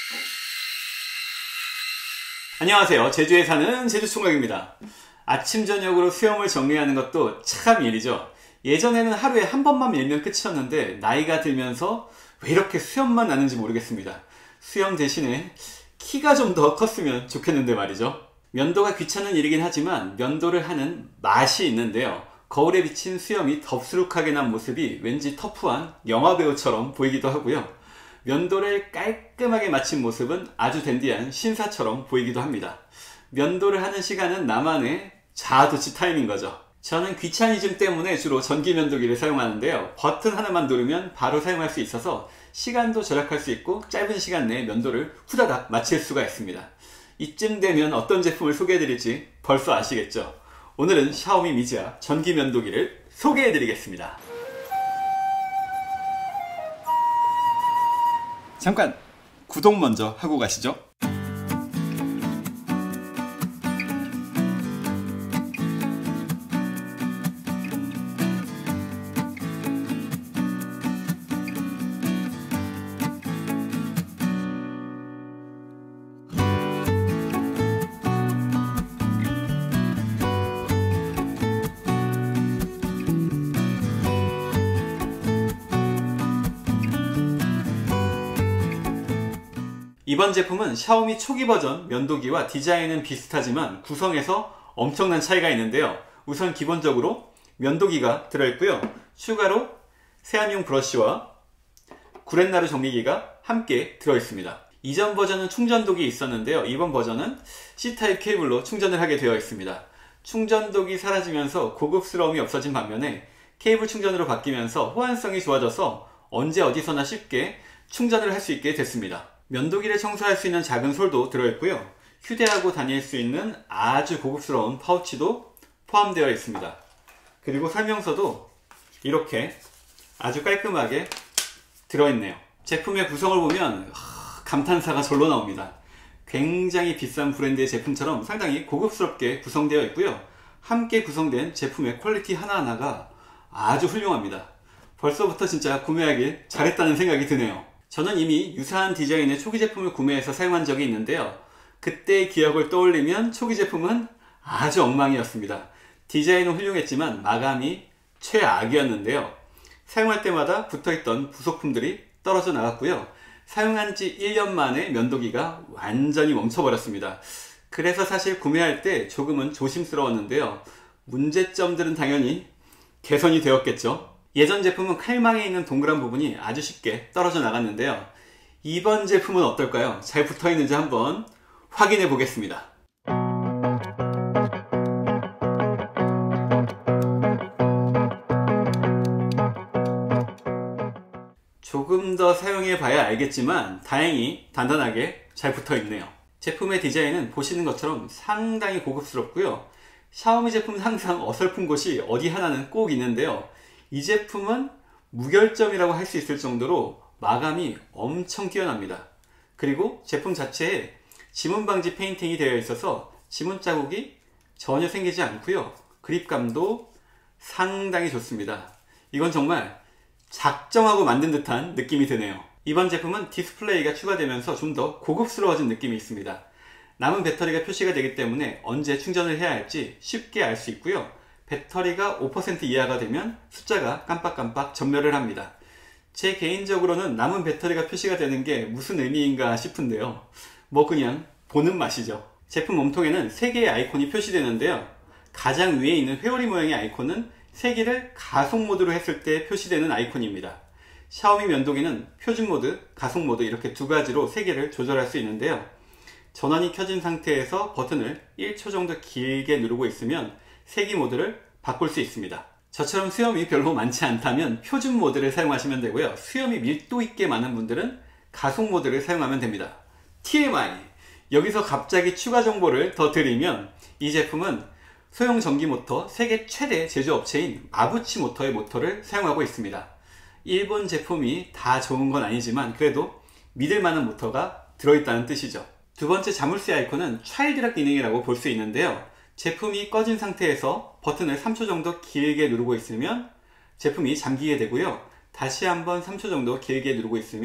안녕하세요. 제주에 사는 제주총각입니다. 아침 저녁으로 수염을 정리하는 것도 참 일이죠. 예전에는 하루에 한 번만 밀면 끝이었는데 나이가 들면서 왜 이렇게 수염만 나는지 모르겠습니다. 수염 대신에 키가 좀 더 컸으면 좋겠는데 말이죠. 면도가 귀찮은 일이긴 하지만 면도를 하는 맛이 있는데요. 거울에 비친 수염이 덥수룩하게 난 모습이 왠지 터프한 영화배우처럼 보이기도 하고요. 면도를 깔끔하게 마친 모습은 아주 댄디한 신사처럼 보이기도 합니다. 면도를 하는 시간은 나만의 자아도취 타임인 거죠. 저는 귀차니즘 때문에 주로 전기 면도기를 사용하는데요. 버튼 하나만 누르면 바로 사용할 수 있어서 시간도 절약할 수 있고 짧은 시간 내에 면도를 후다닥 마칠 수가 있습니다. 이쯤 되면 어떤 제품을 소개해드릴지 벌써 아시겠죠? 오늘은 샤오미 미지아 전기 면도기를 소개해드리겠습니다. 잠깐 구독 먼저 하고 가시죠. 이번 제품은 샤오미 초기 버전 면도기와 디자인은 비슷하지만 구성에서 엄청난 차이가 있는데요. 우선 기본적으로 면도기가 들어있고요. 추가로 세안용 브러쉬와 구렛나루 정리기가 함께 들어있습니다. 이전 버전은 충전독이 있었는데요. 이번 버전은 C타입 케이블로 충전을 하게 되어 있습니다. 충전독이 사라지면서 고급스러움이 없어진 반면에 케이블 충전으로 바뀌면서 호환성이 좋아져서 언제 어디서나 쉽게 충전을 할 수 있게 됐습니다. 면도기를 청소할 수 있는 작은 솔도 들어있고요. 휴대하고 다닐 수 있는 아주 고급스러운 파우치도 포함되어 있습니다. 그리고 설명서도 이렇게 아주 깔끔하게 들어있네요. 제품의 구성을 보면 감탄사가 절로 나옵니다. 굉장히 비싼 브랜드의 제품처럼 상당히 고급스럽게 구성되어 있고요. 함께 구성된 제품의 퀄리티 하나하나가 아주 훌륭합니다. 벌써부터 진짜 구매하길 잘했다는 생각이 드네요. 저는 이미 유사한 디자인의 초기 제품을 구매해서 사용한 적이 있는데요. 그때의 기억을 떠올리면 초기 제품은 아주 엉망이었습니다. 디자인은 훌륭했지만 마감이 최악이었는데요. 사용할 때마다 붙어있던 부속품들이 떨어져 나갔고요. 사용한 지 1년 만에 면도기가 완전히 멈춰버렸습니다. 그래서 사실 구매할 때 조금은 조심스러웠는데요. 문제점들은 당연히 개선이 되었겠죠. 예전 제품은 칼망에 있는 동그란 부분이 아주 쉽게 떨어져 나갔는데요. 이번 제품은 어떨까요? 잘 붙어 있는지 한번 확인해 보겠습니다. 조금 더 사용해 봐야 알겠지만 다행히 단단하게 잘 붙어 있네요. 제품의 디자인은 보시는 것처럼 상당히 고급스럽고요. 샤오미 제품은 항상 어설픈 곳이 어디 하나는 꼭 있는데요. 이 제품은 무결점이라고 할 수 있을 정도로 마감이 엄청 뛰어납니다. 그리고 제품 자체에 지문 방지 페인팅이 되어 있어서 지문 자국이 전혀 생기지 않고요. 그립감도 상당히 좋습니다. 이건 정말 작정하고 만든 듯한 느낌이 드네요. 이번 제품은 디스플레이가 추가되면서 좀 더 고급스러워진 느낌이 있습니다. 남은 배터리가 표시가 되기 때문에 언제 충전을 해야 할지 쉽게 알 수 있고요. 배터리가 5% 이하가 되면 숫자가 깜빡깜빡 전멸을 합니다. 제 개인적으로는 남은 배터리가 표시가 되는 게 무슨 의미인가 싶은데요. 뭐 그냥 보는 맛이죠. 제품 몸통에는 3개의 아이콘이 표시되는데요. 가장 위에 있는 회오리 모양의 아이콘은 세기를 가속 모드로 했을 때 표시되는 아이콘입니다. 샤오미 면도기는 표준 모드, 가속 모드 이렇게 두 가지로 세기를 조절할 수 있는데요. 전원이 켜진 상태에서 버튼을 1초 정도 길게 누르고 있으면 세기 모드를 바꿀 수 있습니다. 저처럼 수염이 별로 많지 않다면 표준 모드를 사용하시면 되고요. 수염이 밀도 있게 많은 분들은 가속 모드를 사용하면 됩니다. TMI! 여기서 갑자기 추가 정보를 더 드리면 이 제품은 소형 전기 모터 세계 최대 제조업체인 마부치 모터의 모터를 사용하고 있습니다. 일본 제품이 다 좋은 건 아니지만 그래도 믿을 만한 모터가 들어있다는 뜻이죠. 두 번째 자물쇠 아이콘은 차일드락 기능이라고 볼 수 있는데요. 제품이 꺼진 상태에서 버튼을 3초 정도 길게 누르고 있으면 제품이 잠기게 되고요. 다시 한번 3초 정도 길게 누르고 있으면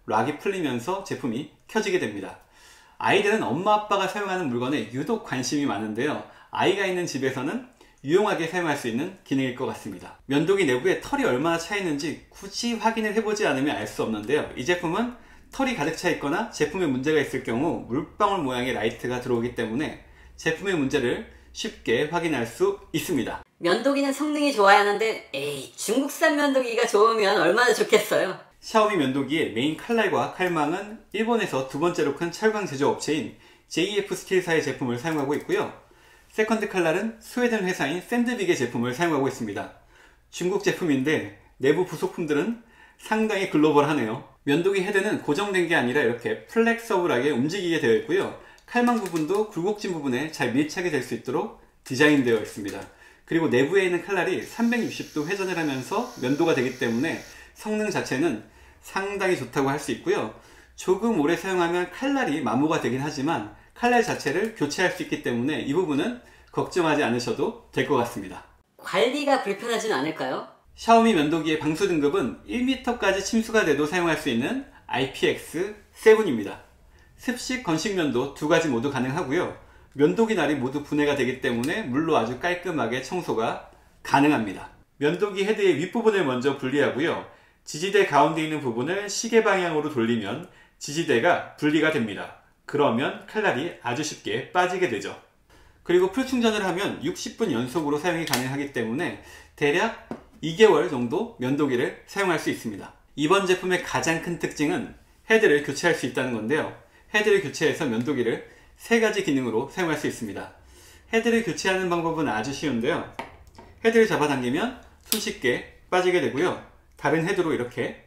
락이 풀리면서 제품이 켜지게 됩니다. 아이들은 엄마 아빠가 사용하는 물건에 유독 관심이 많은데요. 아이가 있는 집에서는 유용하게 사용할 수 있는 기능일 것 같습니다. 면도기 내부에 털이 얼마나 차 있는지 굳이 확인을 해보지 않으면 알 수 없는데요. 이 제품은 털이 가득 차 있거나 제품에 문제가 있을 경우 물방울 모양의 라이트가 들어오기 때문에 제품의 문제를 쉽게 확인할 수 있습니다. 면도기는 성능이 좋아야 하는데 에이, 중국산 면도기가 좋으면 얼마나 좋겠어요. 샤오미 면도기의 메인 칼날과 칼망은 일본에서 두 번째로 큰 철강 제조업체인 JF 스틸사의 제품을 사용하고 있고요. 세컨드 칼날은 스웨덴 회사인 샌드빅의 제품을 사용하고 있습니다. 중국 제품인데 내부 부속품들은 상당히 글로벌하네요. 면도기 헤드는 고정된 게 아니라 이렇게 플렉서블하게 움직이게 되어 있고요. 칼망 부분도 굴곡진 부분에 잘 밀착이 될 수 있도록 디자인되어 있습니다. 그리고 내부에 있는 칼날이 360도 회전을 하면서 면도가 되기 때문에 성능 자체는 상당히 좋다고 할 수 있고요. 조금 오래 사용하면 칼날이 마모가 되긴 하지만 칼날 자체를 교체할 수 있기 때문에 이 부분은 걱정하지 않으셔도 될 것 같습니다. 관리가 불편하진 않을까요? 샤오미 면도기의 방수 등급은 1m까지 침수가 돼도 사용할 수 있는 IPX7입니다. 습식, 건식 면도 두 가지 모두 가능하고요. 면도기 날이 모두 분해가 되기 때문에 물로 아주 깔끔하게 청소가 가능합니다. 면도기 헤드의 윗부분을 먼저 분리하고요. 지지대 가운데 있는 부분을 시계 방향으로 돌리면 지지대가 분리가 됩니다. 그러면 칼날이 아주 쉽게 빠지게 되죠. 그리고 풀 충전을 하면 60분 연속으로 사용이 가능하기 때문에 대략 2개월 정도 면도기를 사용할 수 있습니다. 이번 제품의 가장 큰 특징은 헤드를 교체할 수 있다는 건데요. 헤드를 교체해서 면도기를 3가지 기능으로 사용할 수 있습니다. 헤드를 교체하는 방법은 아주 쉬운데요. 헤드를 잡아당기면 손쉽게 빠지게 되고요. 다른 헤드로 이렇게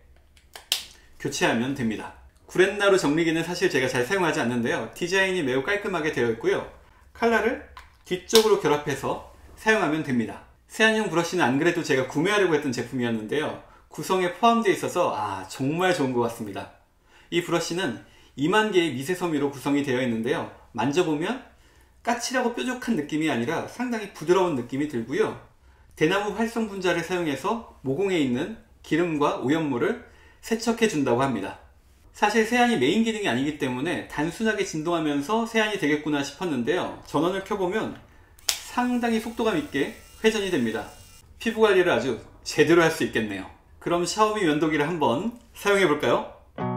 교체하면 됩니다. 구렛나루 정리기는 사실 제가 잘 사용하지 않는데요. 디자인이 매우 깔끔하게 되어 있고요. 칼날을 뒤쪽으로 결합해서 사용하면 됩니다. 세안용 브러쉬는 안 그래도 제가 구매하려고 했던 제품이었는데요. 구성에 포함되어 있어서 정말 좋은 것 같습니다. 이 브러쉬는 2만 개의 미세섬유로 구성이 되어 있는데요. 만져보면 까칠하고 뾰족한 느낌이 아니라 상당히 부드러운 느낌이 들고요. 대나무 활성 분자를 사용해서 모공에 있는 기름과 오염물을 세척해 준다고 합니다. 사실 세안이 메인 기능이 아니기 때문에 단순하게 진동하면서 세안이 되겠구나 싶었는데요. 전원을 켜보면 상당히 속도감 있게 회전이 됩니다. 피부 관리를 아주 제대로 할 수 있겠네요. 그럼 샤오미 면도기를 한번 사용해 볼까요?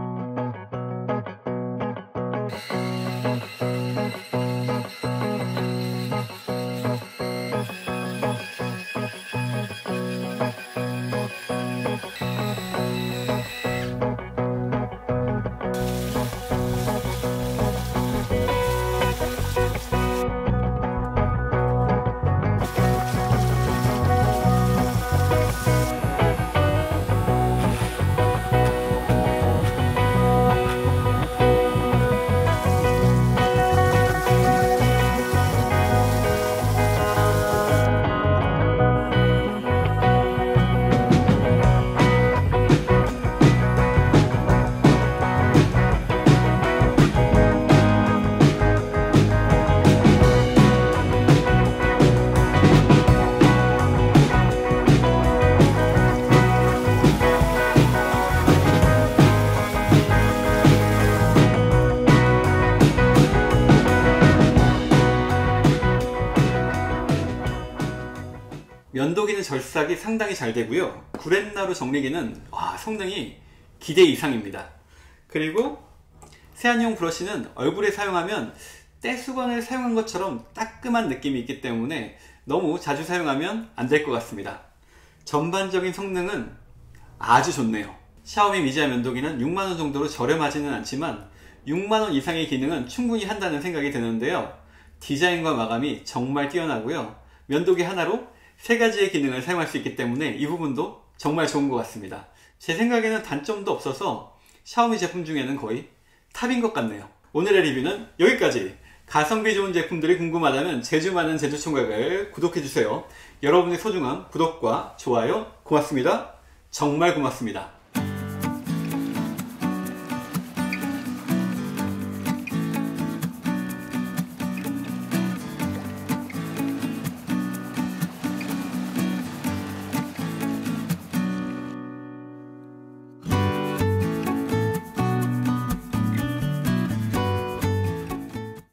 면도기는 절삭이 상당히 잘 되고요. 구렛나루 정리기는 성능이 기대 이상입니다. 그리고 세안용 브러쉬는 얼굴에 사용하면 떼수건을 사용한 것처럼 따끔한 느낌이 있기 때문에 너무 자주 사용하면 안 될 것 같습니다. 전반적인 성능은 아주 좋네요. 샤오미 미지아 면도기는 6만원 정도로 저렴하지는 않지만 6만원 이상의 기능은 충분히 한다는 생각이 드는데요. 디자인과 마감이 정말 뛰어나고요. 면도기 하나로 3가지의 기능을 사용할 수 있기 때문에 이 부분도 정말 좋은 것 같습니다. 제 생각에는 단점도 없어서 샤오미 제품 중에는 거의 탑인 것 같네요. 오늘의 리뷰는 여기까지. 가성비 좋은 제품들이 궁금하다면 제주 많은 제주총각을 구독해주세요. 여러분의 소중한 구독과 좋아요 고맙습니다. 정말 고맙습니다.